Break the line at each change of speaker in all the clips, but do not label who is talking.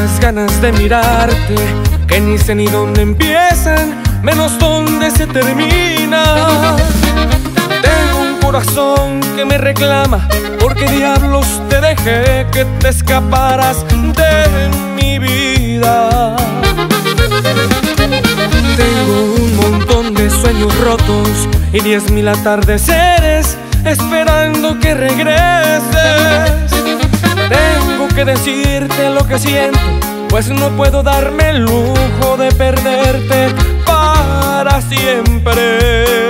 tantas ganas de mirarte que ni sé ni dónde empiezan, menos dónde se termina. Tengo un corazón que me reclama, porque diablos te dejé que te escaparas de mi vida. Tengo un montón de sueños rotos y 10.000 atardeceres esperando que regreses. Tengo que decirte lo que siento, pues no puedo darme el lujo de perderte para siempre.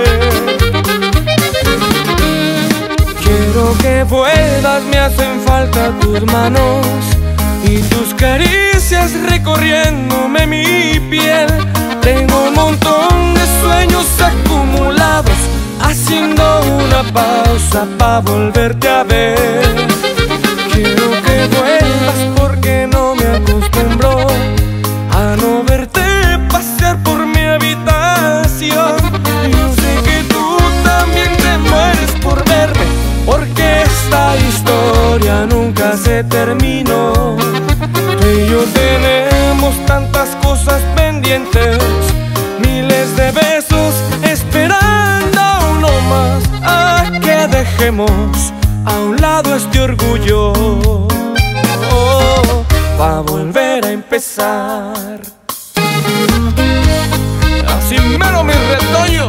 Quiero que vuelvas, me hacen falta tus manos y tus caricias recorriéndome mi piel. Tengo un montón de sueños acumulados, haciendo una pausa pa' volverte a ver. Quiero que vuelvas porque no me acostumbro a no verte pasear por mi habitación. Yo sé que tú también te mueres por verme, porque esta historia nunca se terminó. Tú y yo tenemos tantas cosas pendientes, miles de besos esperando uno más, a que dejemos a un lado este orgullo, pa' volver a empezar. Así mero, mis retoños.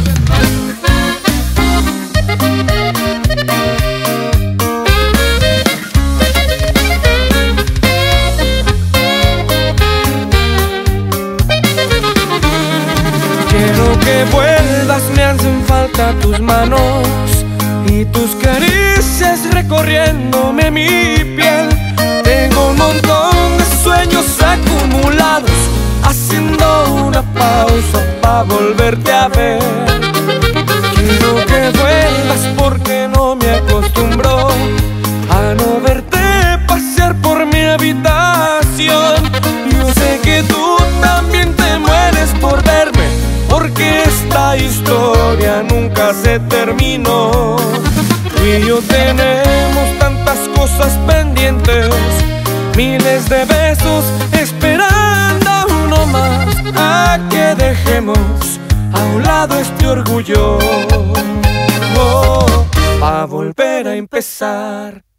Quiero que vuelvas, me hacen falta tus manos y tus caricias recorriéndome mi piel. Tengo un montón de sueños acumulados, haciendo una pausa pa' volverte a ver. Quiero que vuelvas porque no me acostumbro a no verte pasear por mi habitación. Yo sé que tú también te mueres por verme, porque esta historia nunca se terminó. Tú y yo tenemos tantas cosas pendientes, miles de besos esperando uno más, a que dejemos a un lado este orgullo, pa' volver a empezar.